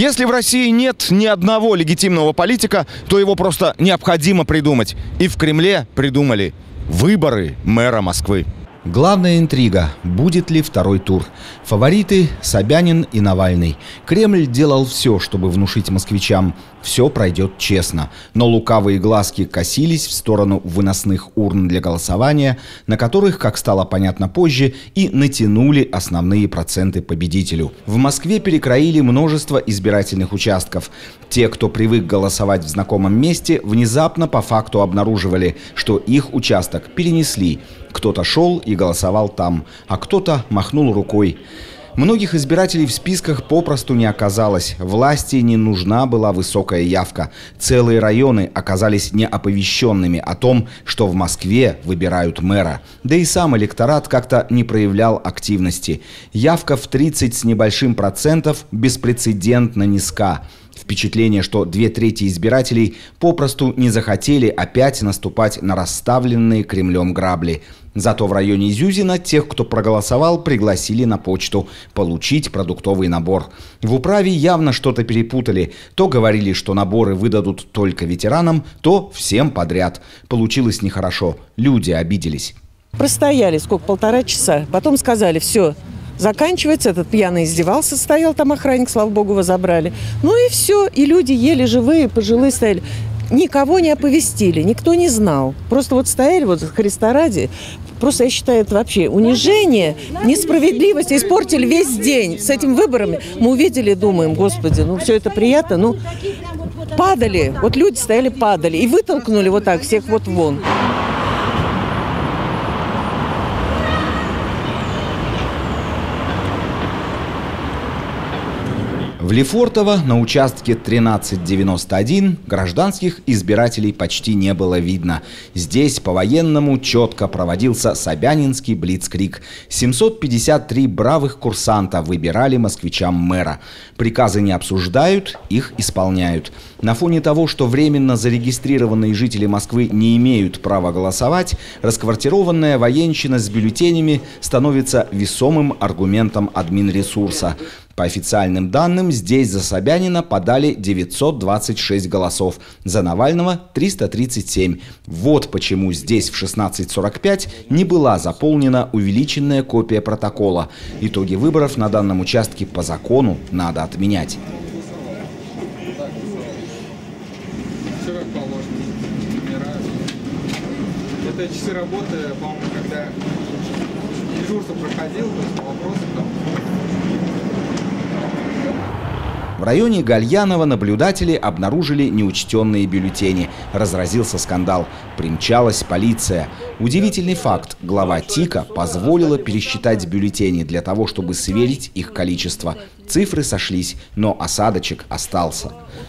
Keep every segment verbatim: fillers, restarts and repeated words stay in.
Если в России нет ни одного легитимного политика, то его просто необходимо придумать. И в Кремле придумали выборы мэра Москвы. Главная интрига – будет ли второй тур? Фавориты – Собянин и Навальный. Кремль делал все, чтобы внушить москвичам – все пройдет честно. Но лукавые глазки косились в сторону выносных урн для голосования, на которых, как стало понятно позже, и натянули основные проценты победителю. В Москве перекроили множество избирательных участков. Те, кто привык голосовать в знакомом месте, внезапно по факту обнаруживали, что их участок перенесли. Кто-то шел и голосовал там, а кто-то махнул рукой. Многих избирателей в списках попросту не оказалось. Власти не нужна была высокая явка. Целые районы оказались неоповещенными о том, что в Москве выбирают мэра. Да и сам электорат как-то не проявлял активности. Явка в тридцать с небольшим процентов беспрецедентно низка. Впечатление, что две трети избирателей попросту не захотели опять наступать на расставленные Кремлем грабли. Зато в районе Зюзина тех, кто проголосовал, пригласили на почту получить продуктовый набор. В управе явно что-то перепутали. То говорили, что наборы выдадут только ветеранам, то всем подряд. Получилось нехорошо. Люди обиделись. Простояли сколько, полтора часа. Потом сказали, все, заканчивается. Этот пьяный издевался, стоял там охранник, слава богу, его забрали. Ну и все. И люди еле живые, пожилые стояли. Никого не оповестили, никто не знал. Просто вот стояли, вот Христа ради. Просто я считаю, это вообще унижение, несправедливость. Испортили весь день. С этим выборами мы увидели, думаем, господи, ну все это приятно. Ну, падали, вот люди стояли, падали. И вытолкнули вот так всех вот вон. В Лефортово на участке тринадцать девяносто один гражданских избирателей почти не было видно. Здесь по-военному четко проводился собянинский блицкриг. семьсот пятьдесят три бравых курсанта выбирали москвичам мэра. Приказы не обсуждают, их исполняют. На фоне того, что временно зарегистрированные жители Москвы не имеют права голосовать, расквартированная военщина с бюллетенями становится весомым аргументом админресурса. По официальным данным, здесь за Собянина подали девятьсот двадцать шесть голосов, за Навального – триста тридцать семь. Вот почему здесь в шестнадцать сорок пять не была заполнена увеличенная копия протокола. Итоги выборов на данном участке по закону надо отменять. Это часы работы, по-моему, когда дежурство проходил, то есть по вопросам там. В районе Гальянова наблюдатели обнаружили неучтенные бюллетени. Разразился скандал. Примчалась полиция. Удивительный факт. Глава ТИКа позволила пересчитать бюллетени для того, чтобы сверить их количество. Цифры сошлись, но осадочек остался.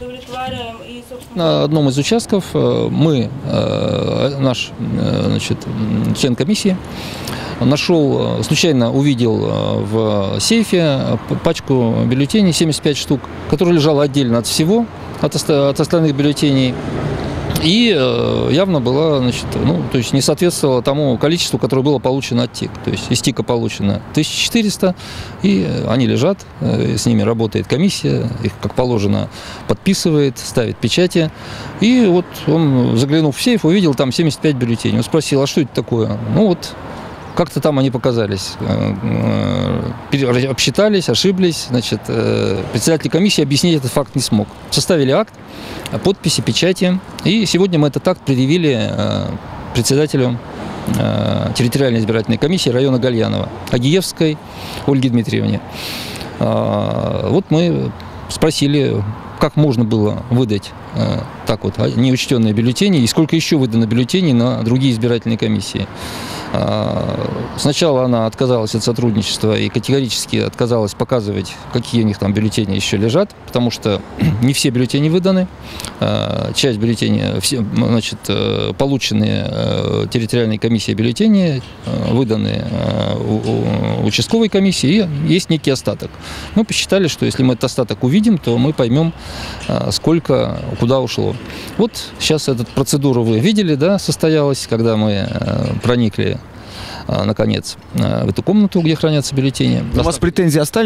На одном из участков мы, наш, значит, член комиссии, нашел, случайно увидел в сейфе пачку бюллетеней, семьдесят пять штук, которая лежала отдельно от всего, от, от остальных бюллетеней. И явно была, значит, ну, то есть не соответствовала тому количеству, которое было получено от ТИК. То есть из ТИКа получено тысяча четыреста, и они лежат, с ними работает комиссия, их, как положено, подписывает, ставит печати. И вот он, заглянув в сейф, увидел там семьдесят пять бюллетеней. Он спросил, а что это такое? Ну вот, как-то там они показались, обсчитались, ошиблись. Значит, председатель комиссии объяснить этот факт не смог. Составили акт, подписи, печати. И сегодня мы этот акт предъявили председателю территориальной избирательной комиссии района Гальянова, Агиевской Ольге Дмитриевне. Вот мы спросили, как можно было выдать так вот неучтенные бюллетени и сколько еще выдано бюллетеней на другие избирательные комиссии. Сначала она отказалась от сотрудничества и категорически отказалась показывать, какие у них там бюллетени еще лежат, потому что не все бюллетени выданы. Часть бюллетеней, все, значит, полученные территориальной комиссией бюллетени выданы участковой комиссии, и есть некий остаток. Мы посчитали, что если мы этот остаток увидим, то мы поймем, сколько куда ушло. Вот сейчас эту процедуру вы видели, да, состоялась, когда мы проникли наконец в эту комнату, где хранятся бюллетени. У вас претензии остались?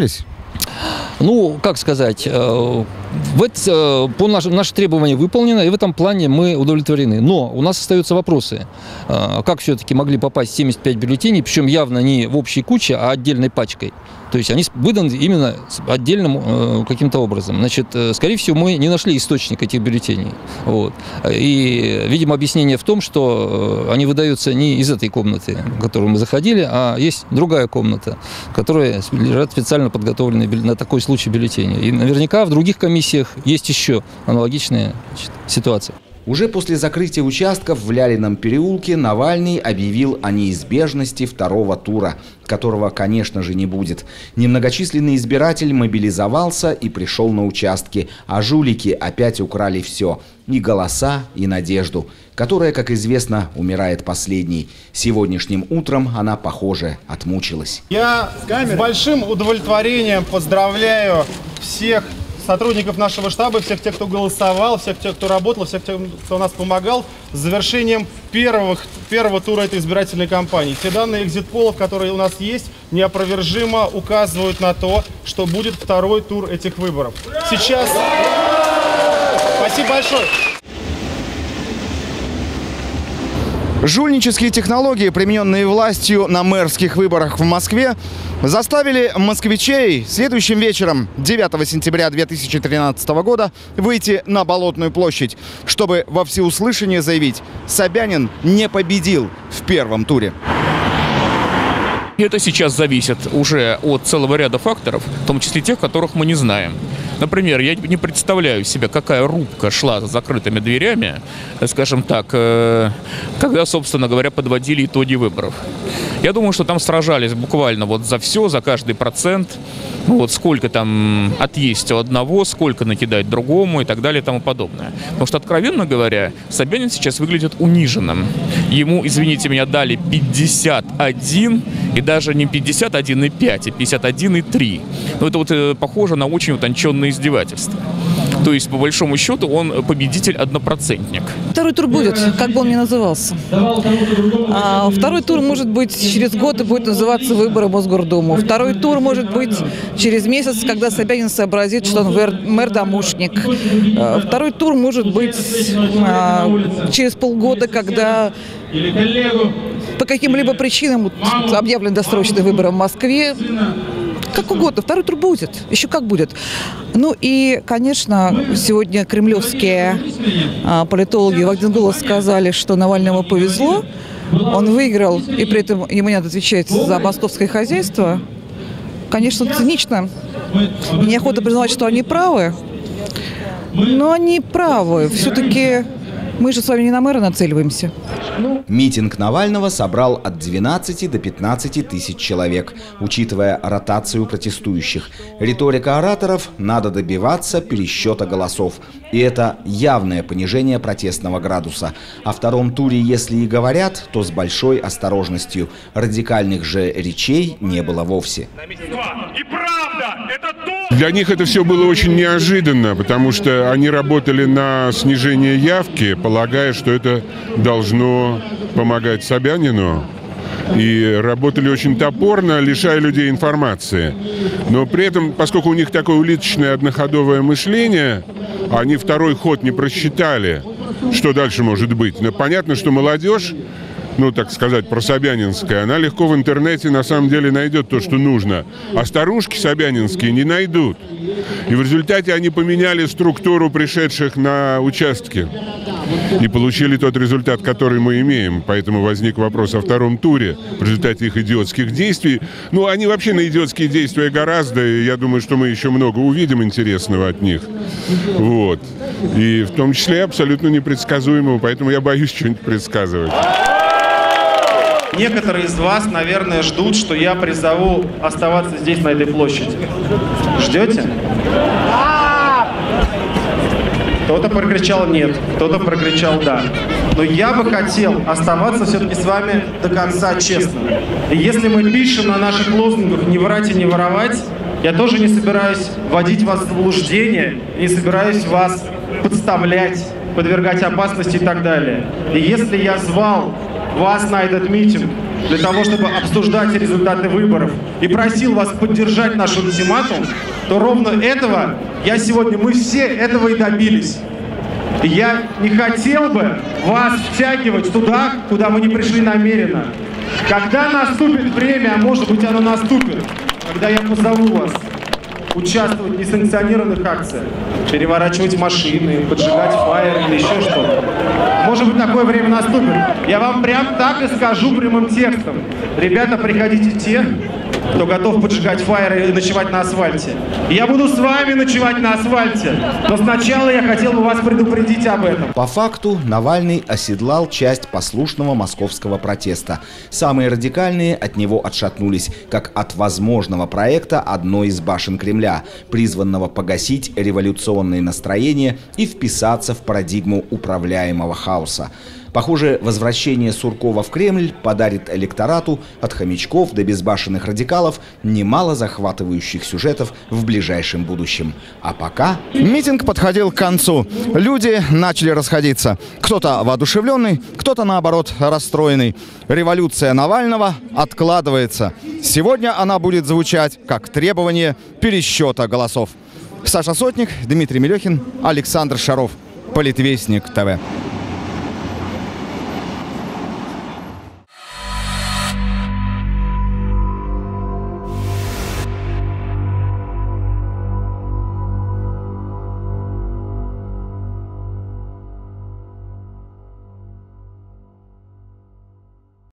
Ну, как сказать, в это, по нашим, наши требования выполнены, и в этом плане мы удовлетворены. Но у нас остаются вопросы. Как все-таки могли попасть семьдесят пять бюллетеней, причем явно не в общей куче, а отдельной пачкой. То есть они выданы именно отдельным каким-то образом. Значит, скорее всего, мы не нашли источник этих бюллетеней. Вот. И, видимо, объяснение в том, что они выдаются не из этой комнаты, в которую мы заходили, а есть другая комната, в которой лежат специально подготовленные на такой случай бюллетени. И наверняка в других комиссиях есть еще аналогичная, значит, ситуация. Уже после закрытия участков в Лялином переулке Навальный объявил о неизбежности второго тура, которого, конечно же, не будет. Немногочисленный избиратель мобилизовался и пришел на участки, а жулики опять украли все – и голоса, и надежду, которая, как известно, умирает последней. Сегодняшним утром она, похоже, отмучилась. Я с большим удовлетворением поздравляю всех сотрудников нашего штаба, всех тех, кто голосовал, всех тех, кто работал, всех тех, кто нас помогал, с завершением первого, первого тура этой избирательной кампании. Все данные экзит-полов, которые у нас есть, неопровержимо указывают на то, что будет второй тур этих выборов. Сейчас... Спасибо большое. Жульнические технологии, примененные властью на мэрских выборах в Москве, заставили москвичей следующим вечером, девятого сентября две тысячи тринадцатого года, выйти на Болотную площадь, чтобы во всеуслышание заявить: Собянин не победил в первом туре. Это сейчас зависит уже от целого ряда факторов, в том числе тех, которых мы не знаем. Например, я не представляю себе, какая рубка шла за закрытыми дверями, скажем так, когда, собственно говоря, подводили итоги выборов. Я думаю, что там сражались буквально вот за все, за каждый процент, вот сколько там отъесть у одного, сколько накидать другому и так далее и тому подобное. Потому что, откровенно говоря, Собянин сейчас выглядит униженным. Ему, извините меня, дали пятьдесят один, и даже не пятьдесят один и пять, а пятьдесят один и три. Но это вот э, похоже на очень утонченное издевательство. То есть, по большому счету, он победитель-однопроцентник. Второй тур будет, как бы он ни назывался. А, второй тур может быть через год и будет называться выборы в Мосгордуму. Второй тур может быть через месяц, когда Собянин сообразит, что он мэр-домушник. А, второй тур может быть а, через полгода, когда по каким-либо причинам объявлены досрочные выборы в Москве. Как угодно, второй тур будет, еще как будет. Ну и, конечно, сегодня кремлевские а, политологи в один голос сказали, что Навальному повезло, он выиграл, и при этом ему не надо отвечать за московское хозяйство. Конечно, цинично, неохота признавать, что они правы, но они правы. Все-таки мы же с вами не на мэра нацеливаемся. Митинг Навального собрал от двенадцати до пятнадцати тысяч человек, учитывая ротацию протестующих. Риторика ораторов – надо добиваться пересчета голосов. И это явное понижение протестного градуса. О втором туре, если и говорят, то с большой осторожностью. Радикальных же речей не было вовсе. И правда, это то... Для них это все было очень неожиданно, потому что они работали на снижение явки, полагая, что это должно помогать Собянину. И работали очень топорно, лишая людей информации. Но при этом, поскольку у них такое улиточное одноходовое мышление, они второй ход не просчитали, что дальше может быть. Но понятно, что молодежь, ну, так сказать, прособянинская, она легко в интернете на самом деле найдет то, что нужно. А старушки собянинские не найдут. И в результате они поменяли структуру пришедших на участки. И получили тот результат, который мы имеем. Поэтому возник вопрос о втором туре в результате их идиотских действий. Ну, они вообще на идиотские действия гораздо, и я думаю, что мы еще много увидим интересного от них. Вот. И в том числе абсолютно непредсказуемого, поэтому я боюсь что-нибудь предсказывать. Некоторые из вас, наверное, ждут, что я призову оставаться здесь, на этой площади. Ждете? Кто-то прокричал «нет», кто-то прокричал «да». Но я бы хотел оставаться все-таки с вами до конца честным. И если мы пишем на наших лозунгах «не врать и не воровать», я тоже не собираюсь вводить вас в заблуждение, не собираюсь вас подставлять, подвергать опасности и так далее. И если я звал вас на этот митинг для того, чтобы обсуждать результаты выборов, и просил вас поддержать наш ультиматум, то ровно этого я сегодня, мы все этого и добились. И я не хотел бы вас втягивать туда, куда вы не пришли намеренно. Когда наступит время, а может быть оно наступит, когда я позову вас участвовать в несанкционированных акциях, переворачивать машины, поджигать фаер или еще что-то. Может быть, такое время наступит. Я вам прям так и скажу прямым текстом. Ребята, приходите те, кто готов поджигать фаеры и ночевать на асфальте. И я буду с вами ночевать на асфальте. Но сначала я хотел бы вас предупредить об этом. По факту Навальный оседлал часть послушного московского протеста. Самые радикальные от него отшатнулись, как от возможного проекта одной из башен Кремля, призванного погасить революционные настроения и вписаться в парадигму управляемого хаоса. Похоже, возвращение Суркова в Кремль подарит электорату от хомячков до безбашенных радикалов немало захватывающих сюжетов в ближайшем будущем. А пока... Митинг подходил к концу. Люди начали расходиться. Кто-то воодушевленный, кто-то, наоборот, расстроенный. Революция Навального откладывается. Сегодня она будет звучать как требование пересчета голосов. Саша Сотник, Дмитрий Мелехин, Александр Шаров. Политвестник ТВ.